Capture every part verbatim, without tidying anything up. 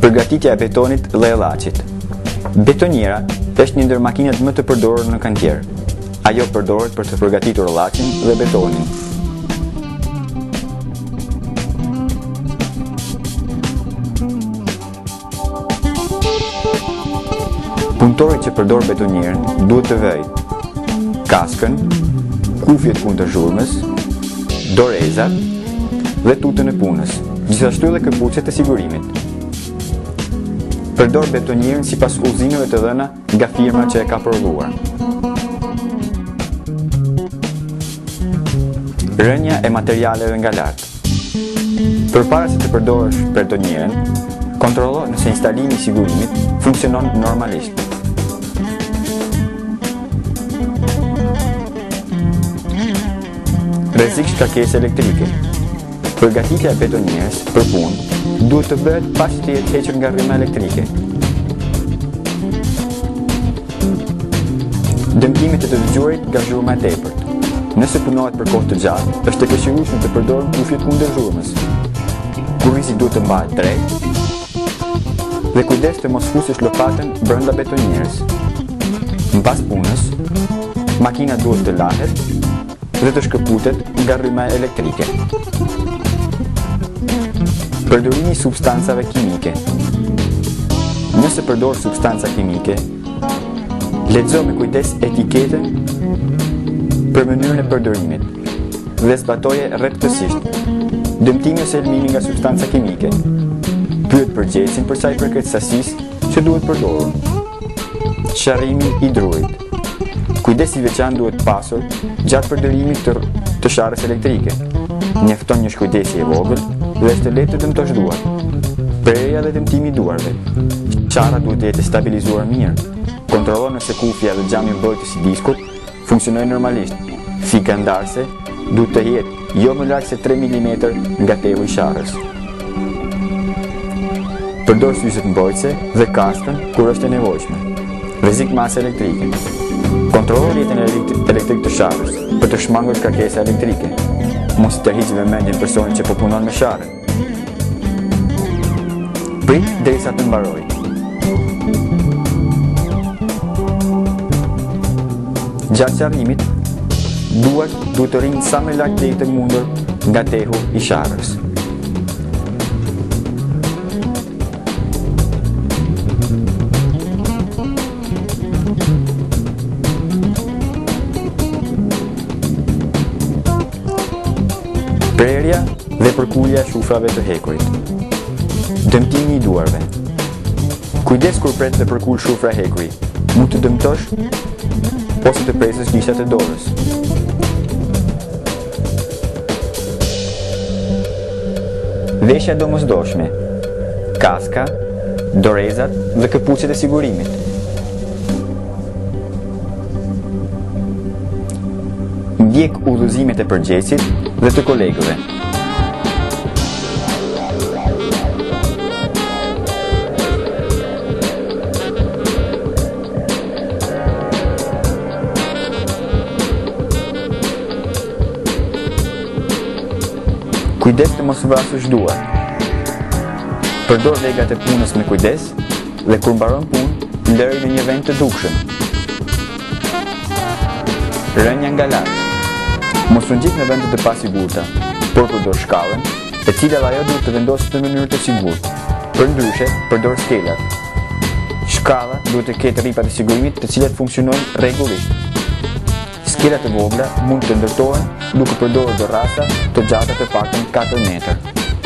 Përgatitja e betonit dhe e llaçit. Betoniera është një ndër makinat më të përdorura në kantier. Ajo përdoret për të përgatitur llaçin dhe betonin. Punëtori që përdor betonierën duhet të vejë kaskën, kufjet kundër zhurmës, dorezat dhe tutën e punës, gjithashtu edhe këpucet e sigurimit. Përdor betonierën sipas udhëzimeve të dhëna nga firma që e ka prodhuar. Rënja e materialeve nga lart. Përpara se të përdorësh betonierën, kontrollo nëse instalimi i sigurimit funksionon normalisht. Rrezik shkakesë elektrike. Përgatitja e betonierës për punë duhet të bëhet pas të jetë hequr nga rryma elektrike. Dëmtimet e të dëgjuarit nga zhurma e tepërt. Nëse punohet për kohë të gjatë, është e këshillueshme të përdoren kufjet kundër zhurmës. Kurrizi duhet të mbahet drejt dhe kujdes të mos fusësh lopatën brenda betonierës. Mbas punës, makina duhet të lahet dhe të shkëputet nga rryma elektrike. Përdorimi i substancave kimike. Nëse përdor substanca kimike, lexo me kujdes etiketën për mënyrën e përdorimit dhe zbatoje rreptësisht. Dëmtimi ose elimimi nga substanca kimike. Pyet përgjegjësin për sa i përket sasisë që duhet përdorur. Sharrimi i drurit. Kujdesi i veçantë duhet pasur gjatë përdorimit të, të sharrës elektrike. Mjafton një shkujdesje e vogël dhe është lehtë të dëmtosh duart. Prerja dhe dëmtimi i duarve. Sharra duhet të jetë stabilizuar mirë. Kontrollo nëse kufja dhe xhami mbrojtës i diskut funksionojnë normalisht. Fika ndarëse duhet të jetë jo më larg se tre milimetra nga tehu i sharrës. Përdor syzet mbrojtëse dhe kaskën kur është e nevojshme. Rrezik masë elektrike. Kontrollo rrjetin elektrik të sharrës për të shmangur shkakesa elektrike. Mos të tërhiq vëmendjen personit që po punon me sharrën. Prit derisa të mbarojë. Gjatë sharrimit, duart duhet të rinë sa më larg deri të mundur nga tehu i sharrës. Prerja dhe përkulja e shufrave të hekurit. Dëmtimi i duarve. Kujdes kur pret dhe përkull shufra e hekurit. Mund të dëmtosh ose të presësh gishtat e dorës. Veshja domosdoshme. Kaska, dorezat dhe këpucet e sigurimit. Ndjek udhëzimet e përgjegjësit dhe të kolegëve. Kujdes të mos vrasësh duart. Përdor legat e punës me kujdes dhe kur mbaron punë, lëri në një vend të dukshëm. Rënja nga lart. Mos u ngjit në vende të pasigurta, por përdor shkallën, e cila ajo duhet të vendoset në mënyrë të sigurt. Përndryshe, përdor skelat. Shkalla duhet të ketë rripat e sigurimit të cilat funksionojnë rregullisht. Skelat e vogla mund të ndërtohen duke përdorur dorrasa të gjata të paktën katër metër.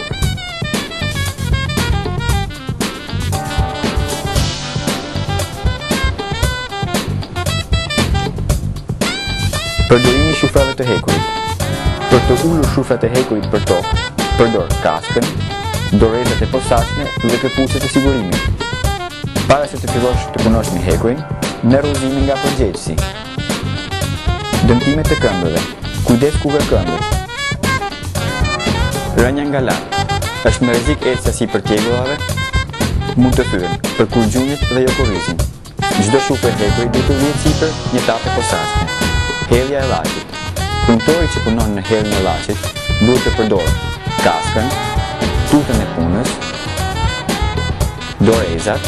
Përdorimi i shufrave të hekurit. Për të ulur shufrat e hekurit për tokë, përdor kaskën, dorezat e posaçme dhe këpucet e sigurimit. Para se të fillosh të punosh me hekurin, merr udhëzimin nga përgjegjësi. Dëmtimet e këmbëve. Kujdes ku vë këmbët. Rënja nga lart. Është me rrezik ecë sasi për tjegullave, mund të thyen për kurgjunjët dhe jo kurrizin. Çdo shufrë e hekurit duhet të vihet sipër një tape posaçme. Hedhja e llaçit. Punëtori që punon në hedhjen e llaçit duhet të përdorë kaskën, tutën e punës, dorezat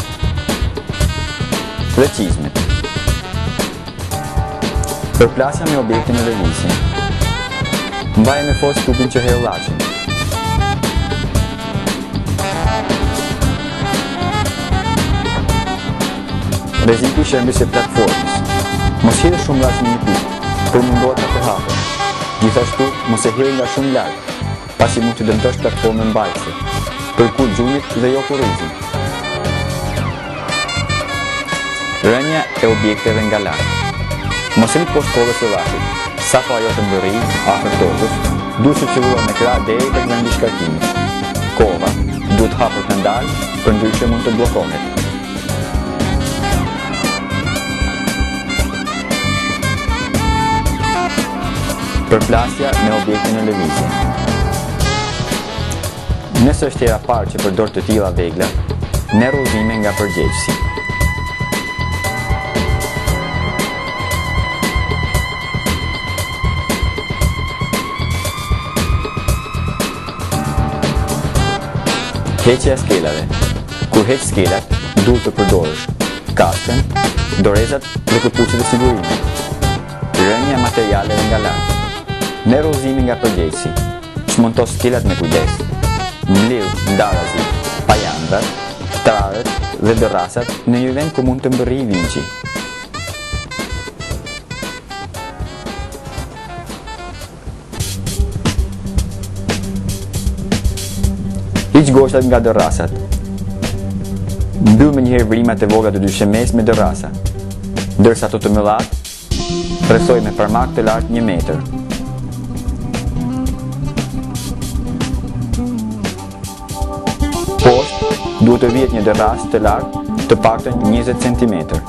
dhe cizmet. Përplasja me objektin e lëvizje. Mbaje me forcë trupin që hedh llaçin. Rreziku i shembjes së platformës. Mos hedhë shumë llaç në një pikë, por mundohet ta përhapësh. Gjithashtu, mos e hedhë nga shumë larg, pasi mund të dëmtosh platformën mbajtëse, për kur gjumit dhe jo kurrizin. Rënja e objekteve nga lart. Mos rrit poshtë kollës së llaçit, sa po ajo të mbërri afër tokës, duhet të qëlluar me krah deri tek vendi i shkarkimit. Kova duhet hapur të ndalë, përndryshe mund të bllokohet. Përplasja me objektin e lëvizje. Nëse është hera parë që përdor të tilla vegla, merr udhëzime nga përgjegjësi. Heqja e skelave. Kur heq skelat, duhet të përdorësh kaskën, dorezat dhe këpucët e sigurimit. Rënja e materialeve nga lart. Merr udhëzime nga përgjegjësi. Çmonto skelat me kujdes. Mbledh ndarazit, pajandrat, trarët dhe dërrasat në një vend ku mund të mbërrijë vinçi. Hiq goshat nga dërrasat. Mbyll me njëherë vrimat e vogla të dyshemes me dërrasa, ndërsa ato të mëdhat rrethoj me farmak të lartë një metër. Poshtë duhet të vihet një dërras të lartë të paktën njëzet centimetër.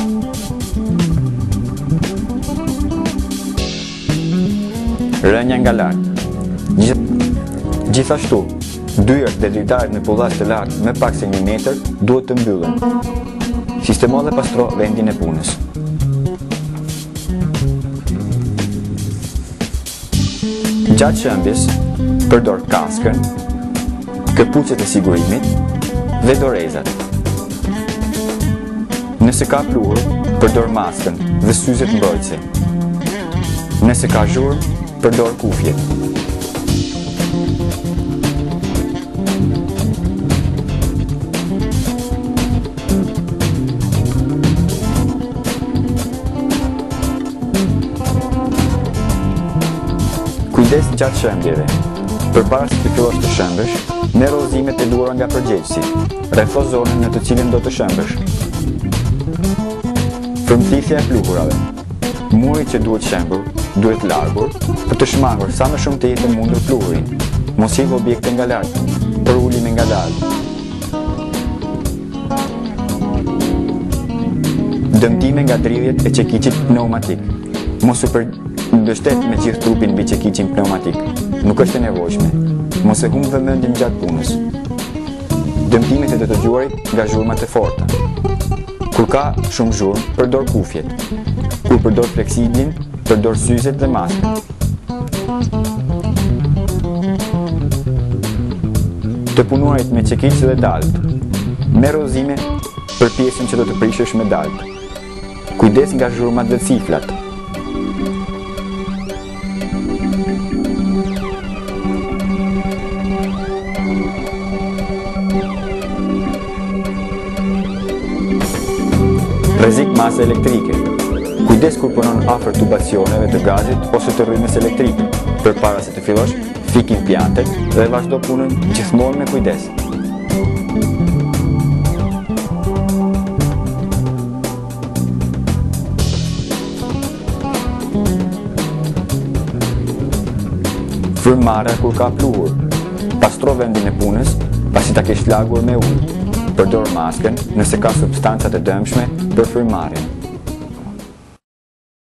Rënja nga lart. Gjithashtu, dyert dhe dritarët me pullaz të lartë me pak se një metër duhet të mbyllen. Sistemo dhe pastro vendin e punës. Gjatë shëmbjes, përdor kaskën, këpucët e sigurimit dhe dorezat. Nëse ka pluhur, përdor maskën dhe syzet mbrojtëse. Nëse ka zhurmë, përdor kufjet. Kujdes gjatë shëmbjeve. Përpara se të fillosh të shëmbësh, merr udhëzimet e duara nga përgjegjësi. Rretho zonën në të cilën do të shëmbësh. Frymëthithja e pluhurave. Muri që duhet shembur duhet largur për të shmangur sa më shumë të jetë mundur pluhurin. Mos hidh objekte nga lart, por uli me ngadalë. Dëmtime nga dridhjet e çekiçit pneumatik. Mos u përndështet me gjithë trupin mbi çekiçin pneumatik. Nuk është e nevojshme. Mos e humb vëmendjen gjatë punës. Dëmtimet e të dëgjuarit nga zhurmat e forta. Kur ka shumë zhurmë, përdor kufjet. Kur përdor fleksiblin, përdor syzet dhe maskën. Të punuarit me çekiç dhe daltë. Merr udhëzime për pjesën që do të prishësh me daltë. Kujdes nga zhurmat dhe ciflat. Rrezik masë elektrike. Kujdes kur punon afër tubacioneve të gazit ose të rrymës elektrike. Përpara se të fillosh, fik impiantet dhe vazhdo punën gjithmonë me kujdes. Frymëmarrja kur ka pluhur. Pastro vendin e punës pasi ta kesh lagur me ujë. Përdor maskën nëse ka substancat e dëmshme për frymëmarrjen.